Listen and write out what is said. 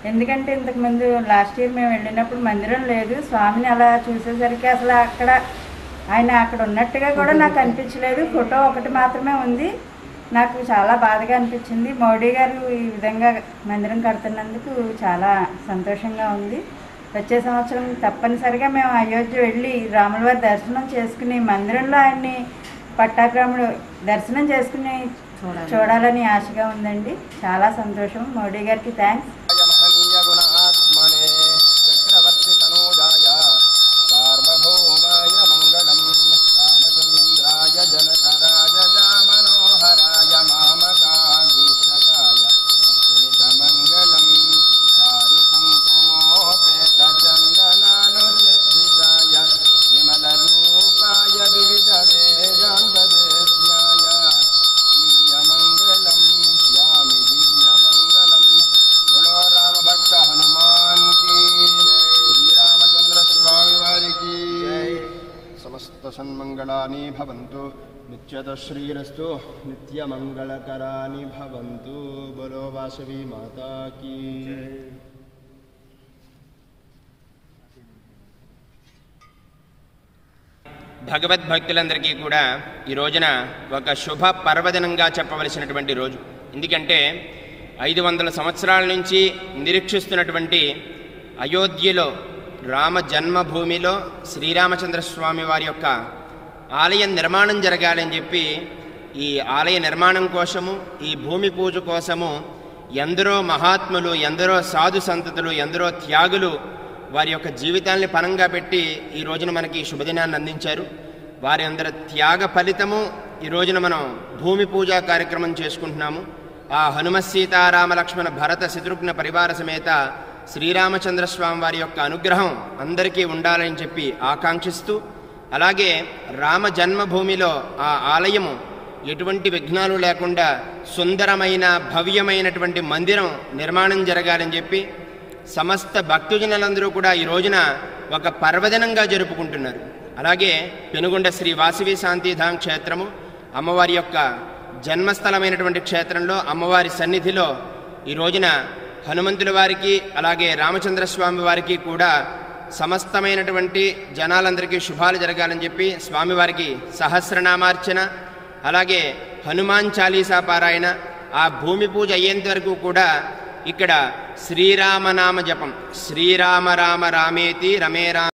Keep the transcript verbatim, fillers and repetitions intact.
ఎందుకంటే ఇంతకుముందు last year మేము వెళ్ళినప్పుడు మందిరం లేదు. స్వామిని అలా చూసేసరికి అసలు అక్కడ ఆయన అక్కడ ఉన్నట్టుగా కూడా నాకు అనిపించలేదు. ఫోటో ఒకటి మాత్రమే ఉంది. నాకు చాలా బాధగా అనిపించింది. మోడీ గారు ఈ విధంగా మందిరం కడుతున్నందుకు చాలా సంతోషంగా ఉంది. వచ్చే సంవత్సరం తప్పనిసరిగా మేము అయోధ్య వెళ్ళి రాముల వారి దర్శనం చేసుకుని మందిరంలో ఆయన్ని పట్టాభిరాముడు దర్శనం చేసుకుని చూడాలని ఆశగా ఉందండి. చాలా సంతోషం. మోడీ గారికి థ్యాంక్స్. सन्मंगलानि भवन्तु नित्यतश्रीरस्तु नित्यमंगलकरानि भवन्तु। बोलो वासवी माता की। భగవద్భక్తులందరికీ కూడా ఈ రోజున ఒక శుభ పర్వదినంగా చెప్పవలసినటువంటి రోజు. ఎందుకంటే ఐదు వందల సంవత్సరాల నుంచి నిరీక్షిస్తున్నటువంటి అయోధ్యలో రామ జన్మభూమిలో శ్రీరామచంద్రస్వామి వారి యొక్క ఆలయ నిర్మాణం జరగాలని చెప్పి ఈ ఆలయ నిర్మాణం కోసము, ఈ భూమి పూజ కోసము ఎందరో మహాత్ములు, ఎందరో సాధు సంతతులు, ఎందరో త్యాగులు వారి యొక్క జీవితాల్ని పణంగా పెట్టి ఈ రోజున మనకి శుభదినాన్ని అందించారు. వారి అందరి త్యాగ ఫలితము ఈ రోజున మనం భూమి పూజా కార్యక్రమం చేసుకుంటున్నాము. ఆ హనుమ సీతారామ లక్ష్మణ భరత శత్రుఘ్న పరివార సమేత శ్రీరామచంద్రస్వామి వారి యొక్క అనుగ్రహం అందరికీ ఉండాలని చెప్పి ఆకాంక్షిస్తూ, అలాగే రామ జన్మభూమిలో ఆ ఆలయము ఎటువంటి విఘ్నాలు లేకుండా సుందరమైన భవ్యమైనటువంటి మందిరం నిర్మాణం జరగాలని చెప్పి సమస్త భక్తుజనులందరూ కూడా ఈ రోజున ఒక పర్వదినంగా జరుపుకుంటున్నారు. అలాగే పెనుగొండ శ్రీ వాసవి శాంతిధాం క్షేత్రము అమ్మవారి యొక్క జన్మస్థలమైనటువంటి క్షేత్రంలో అమ్మవారి సన్నిధిలో ఈ రోజున హనుమంతుల వారికి అలాగే రామచంద్రస్వామి వారికి కూడా సమస్తమైనటువంటి జనాలందరికీ శుభాలు జరగాలని చెప్పి స్వామివారికి సహస్రనామార్చన, అలాగే హనుమాన్ చాలీసా పారాయణ, ఆ భూమి పూజ అయ్యేంత వరకు కూడా ఇక్కడ శ్రీరామనామ జపం, శ్రీరామ రామ రామేతి రమే రామ